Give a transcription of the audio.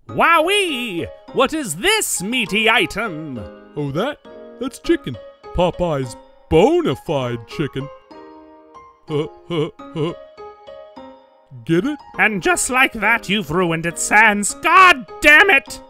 Wowee! What is this meaty item? Oh, that's chicken. Popeyes bona fide chicken. Get it? And just like that, you've ruined it, Sans. God damn it!